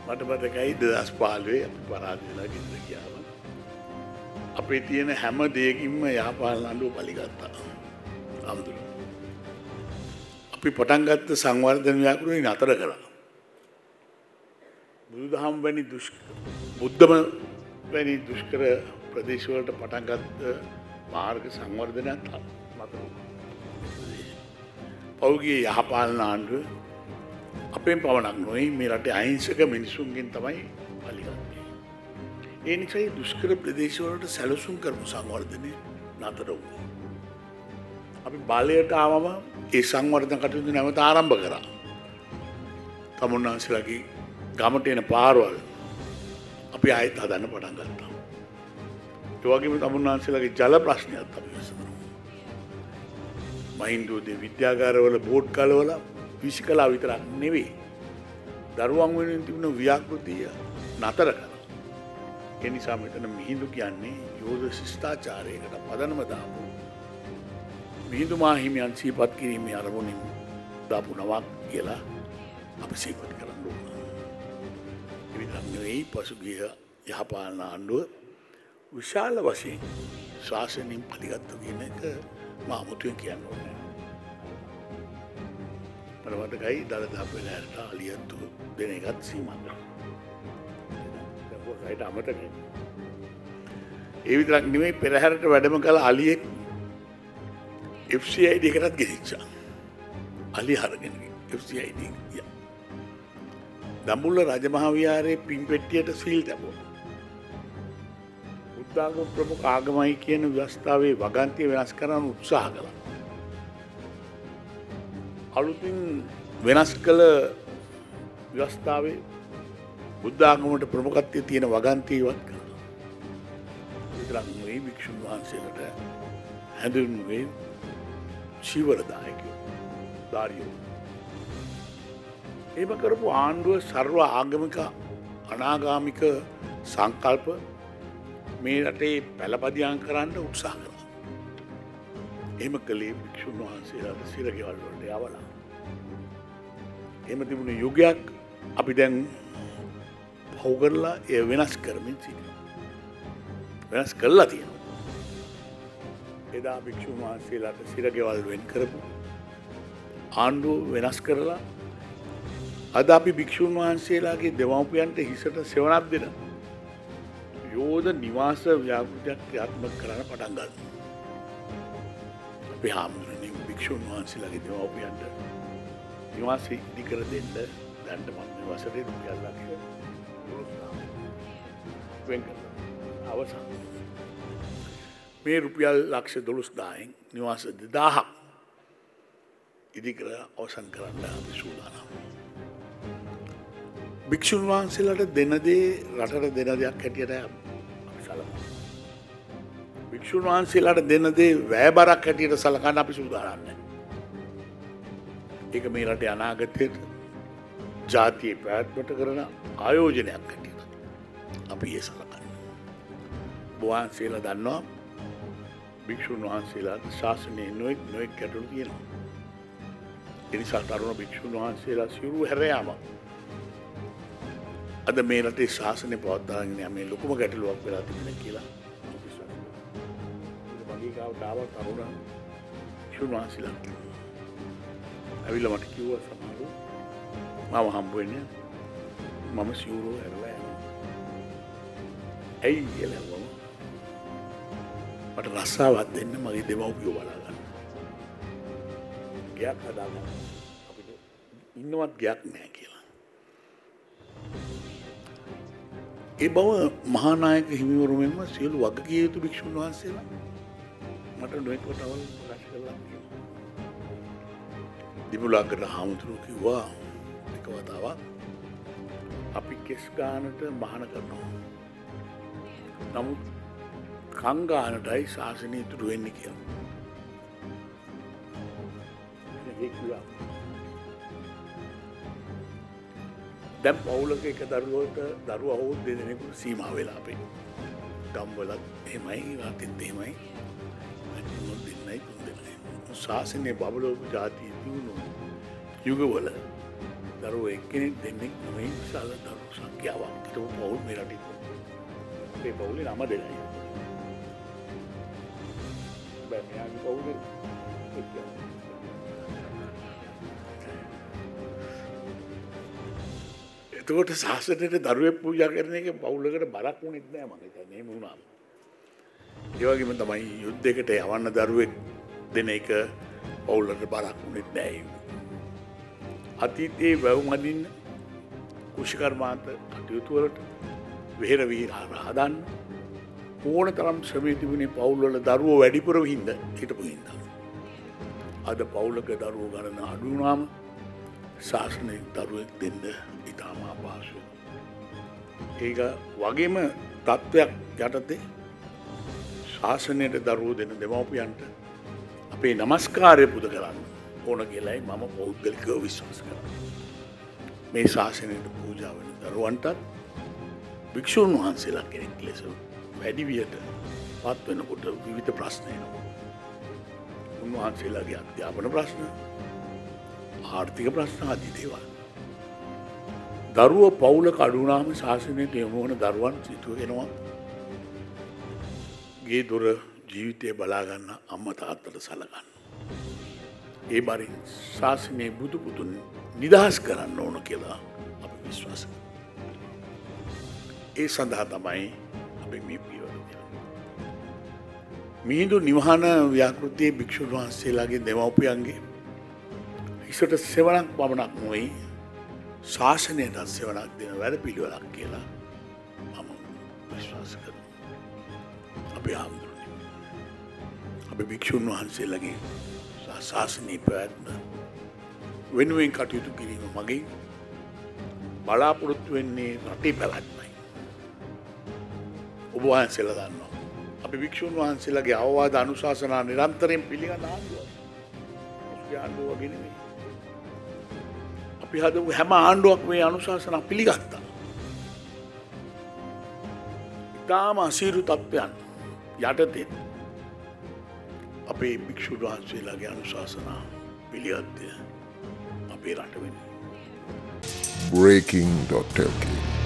මට මතකයි 2015 අපි පරාද වෙලා ගෙදර ගියාම අපේ තියෙන හැම දෙයකින්ම යහපාලන ආණ්ඩුව පරිගත්තා. ආම්දුර. අපි පටන් ගත්ත සංවර්ධන ව්‍යාපෘති නතර කළා. බුදුදහම වැනි බුද්ධම වැනි දුෂ්කර ප්‍රදේශ වලට පටන් ගත්ත මාර්ග සංවර්ධනයක් නතර වුණා. පෞද්ගලික යහපාලන ආණ්ඩුව අපෙන් පවණක් නොවේ මේ රටේ අහිංසක මිනිසුන්ගෙන් තමයි පරිගත්තේ. ඒ නිසා දුෂ්කර ප්‍රදේශ වලට සැලසුම් කරපු සංවර්ධනය නතර වුණා. අපි බලයට ආවම ඒ සංවර්ධන කටයුතු නැවත ආරම්භ කරා. තමුන්නාන්සේලාගේ ගමට එන පාරවල් අපි ආයෙත් හදන්න පටන් ගත්තා. ඒ වගේම තමුන්නාන්සේලාගේ ජල ප්‍රශ්නයත් අපි විසඳනවා. මහින්දෝදේ විද්‍යාගාරවල බෝඩ් කලවල විසිකලා විතරක් නෙවෙයි. දරුවන් වෙනුවෙන් තිබුණ ව්‍යාපෘතිය නතර කළා. ඒ නිසා මෙතන මිහිඳු කියන්නේ යෝධ ශිෂ්ටාචාරයකට පදනම දාපු මිහිඳු මාහිමියන් සිහිපත් කිරීමේ අරමුණින් දාපු නවක් කියලා අපි සිහිපත් කරන්න ඕන. ඒ විතරක් නෙවෙයි පසුගිය යහපාලන ආණ්ඩුව විශාල වශයෙන් ශාසනයෙන් පරිගත්තු කියන එක මා අමුතුවෙන් කියන්න ඕනේ. මට මතකයි දළදා පෙරහැරට අලියත්තු දෙන එකත් සීමා කරා. ඒක අමතකයි. ඒ විතරක් නෙමෙයි පෙරහැරට වැඩම කළ අලියෙක් FCID එකටත් ගෙනිච්චා. අලි හරගෙන FCID ගියා. දඹුල්ල රජමහා විහාරයේ පින්පෙට්ටියට සීල් තැබුවා. බුද්ධාගම ප්‍රමුඛ ආගමයි කියන ව්‍යවස්ථාවේ වගන්තිය වෙනස් කරන්න උත්සාහ කළා. අලුතින් වෙනස් කළ ව්‍යවස්ථාවේ බුද්ධාගමට ප්‍රමුඛත්වයේ තියෙන වගන්තිය ඉවත් කළා. විතරක් නෙවෙයි භික්ෂුන් වහන්සේලාට හැඳින්වුවේ චීවරදායකයෝ, දාරියෝ. එහෙම කරපු ආණ්ඩුව සර්ව ආගමික අනාගාමික සංකල්ප මේ රටේ පළපදියම් කරන්න උත්සාහ කළා. එහෙම කළේ භික්ෂුන් වහන්සේලාට සිරගෙවල් වලට යවලා. එහෙම තිබුණ යුගයක් අපි දැන් පහු කරලා ඒ වෙනස් කරමින් සිටිනවා. වෙනස් කළා තියෙනවා. එදා භික්ෂුන් වහන්සේලාට සිරගෙවල් වෙන් කරපු ආණ්ඩුව වෙනස් කරලා අද අපි භික්ෂුන් වහන්සේලාගේ දෙමව්පියන්ට හිසට සෙවණක් දෙන යෝධ නිවාස ව්‍යාපෘතියක් ක්‍රියාත්මක කරන්න පටන් ගන්නවා. අපි හාමුදුරනේ භික්ෂුන් වහන්සේලාගේ දෙමව්පියන්ට නිවාස ඉදි කර දෙන්න දැන්ට මම මේ වසරේ රුපියල් ලක්ෂ වෙන් කරනවා. අවසන් මේ රුපියල් ලක්ෂ 12000න් නිවාස 2000ක් ඉදිකර අවසන් කරන්න අපි සූදානම්. භික්ෂුන් වහන්සේලාට දෙන දේ රටට දෙන දෙයක් හැටියට අපි සලකනවා. භික්ෂුන් වහන්සේලාට දෙන දේ වැයබරක් හැටියට සලකන්න අපි සූදානම් නැහැ. ඒක මේ රටේ අනාගතයට ජාතිය පැවැත්මට කරන ආයෝජනයක් හැටියට අපි ඒ සලකන්නේ. වහන්සේලා දන්නවා භික්ෂුන් වහන්සේලාට ශාසනයේ නොයෙක් ගැටලු තියෙනවා. ඒ නිසා තරුණ භික්ෂුන් වහන්සේලා සිවුරු හැර යාම අද මේ රටේ ශාසනය පවත්වාගෙන යෑමේ ලොකුම ගැටලුවක් වෙලා තිබෙනවා කියලා අපි විශ්වාස කරනවා. මගේ ගාවට ආව තරුණ භික්ෂුන් වහන්සේලා ඇවිල්ලා මට කිව්වා සමහරව මම හම්බ වෙන්නේ මම සිවුරු හැරලා යනවා. ඇයි කියලා මට රස්සාවක් දෙන්න මගේ දෙමව්පියෝ බලා ගන්න. ගයක් හදාගන්න අපිට ඉන්නවත් ගයක් නැහැ කියලා. ඒ බව මහානායක හිමිවරු මෙන්ම සියලු වගකිය යුතු භික්ෂුන් වහන්සේලා මට නොයෙක් කොටවල් ප්‍රකාශ කළා. දිමුලාකට හාමුදුරුවෝ කිව්වා එක වතාවක් අපි කෙස් ගානට මහාන කරනවා. නමුත් කංගානටයි ශාසනය ඉතුරු වෙන්නේ කියලා. දැන් පවුලක එක දරුවා හෝ දෙදෙනෙකුට සීමා වෙලා අපේ. ගම්වලත් එහෙමයි, රටෙත් එහෙමයි. අනිත් දෙන්නයි තුන් දෙන්නයි. ශාසනයේ බබලෝක ජාතිය දිනුනො යුගවල දරුවෝ එක්කෙනෙක් දෙන්නෙක් නෙවෙයි විශාල දරුවෝ සංඛ්‍යාවක්. ඒක පවුල් මේ රටේ. මේ පවුලේ නම දෙකයි. බෑ මෙයාගේ පවුලේ එතකොට ශාසනයට දරුවෙක් පූජා කරන එක පවුලකට බරක් වුණෙත් නෑ මම හිතන්නේ එහෙම වුණාම. ඒ වගේම තමයි යුද්ධයකට යවන්න දරුවෙක් දෙන එක පවුලකට බරක් වුණෙත් නෑ. අතීතයේ වැව් මදින්න කුෂිකර්මාන්ත කටයුතු වලට වෙහෙර විහාර හදන්න ඕන තරම් ශ්‍රමය තිබුණේ පවුල් වල දරුවෝ වැඩිපුර හිටපු හින්දා. අද පවුලක දරුවෝ ගණන අඩු වුණාම ශාසනයේ දරුවෙක් දෙන්න ඉතාම අපහසුයි. ඒක වගේම තත්ත්වයක් යටතේ ශාසනයට දරුවෝ දෙන දෙමව්පියන්ට අපේ নমස්කාරය පුද කරන්න ඕන කියලායි මම පෞද්ගලිකව විශ්වාස කරන්නේ. මේ ශාසනයට පූජා වෙන දරුවන්ටත් භික්ෂුන් වහන්සේලා කෙනෙක් ලෙස වැඩිවියට පත් වෙනකොට විවිධ ප්‍රශ්න එනවා. උන්වහන්සේලාගේ අධ්‍යාපන ප්‍රශ්න, ආර්ථික ප්‍රශ්න ආදී දේවල්. දරුවෝ පවුලක අඩු වුණාම ශාසනයට යොමු වන දරුවන් සිටු වෙනවා. ගේ දොර ජීවිතය බලා ගන්න අම්මා තාත්තට සලකන්න. ඒ බරින් ශාසනයේ බුදු පුතුන් නිදහස් කරන්න ඕන කියලා අපි විශ්වාස කරනවා. ඒ සඳහා තමයි අපි මේ පියවර ගන්නේ. මිහිඳු නිවහන ව්‍යාකෘතියේ භික්ෂුන් වහන්සේලාගේ දෙමව්පියන්ගේ හිසට සෙවණක් පමණක් නොවේ ශාසනයට සෙවණක් දෙන වැඩපිළිවෙලක් කියලා මම විශ්වාස කරනවා. අපි ආම්දුනේ. අපි භික්ෂුන් වහන්සේලාගේ ශාසනීය ප්‍රයත්න වෙනුවෙන් කටයුතු කිරීම මගින් බලාපොරොත්තු වෙන්නේ රටේ පැවැත්මයි. ඔබ වහන්සේලා දන්නවා. අපි භික්ෂුන් වහන්සේලාගේ අවවාද අනුශාසනා නිරන්තරයෙන් පිළිගන්න ආණ්ඩුවක්. මුස්ලිම් ආණ්ඩුව වගේ නෙමෙයි. අපි හදපු හැම ආණ්ඩුවක් මේ අනුශාසනා පිළිගත්තා. ඉතාම අසීරු තත්ත්වයන් යටතේ අපේ භික්ෂුන් වහන්සේලාගේ අනුශාසනා පිළිගත්තේ අපේ රට වෙන්නේ. Breaking.lk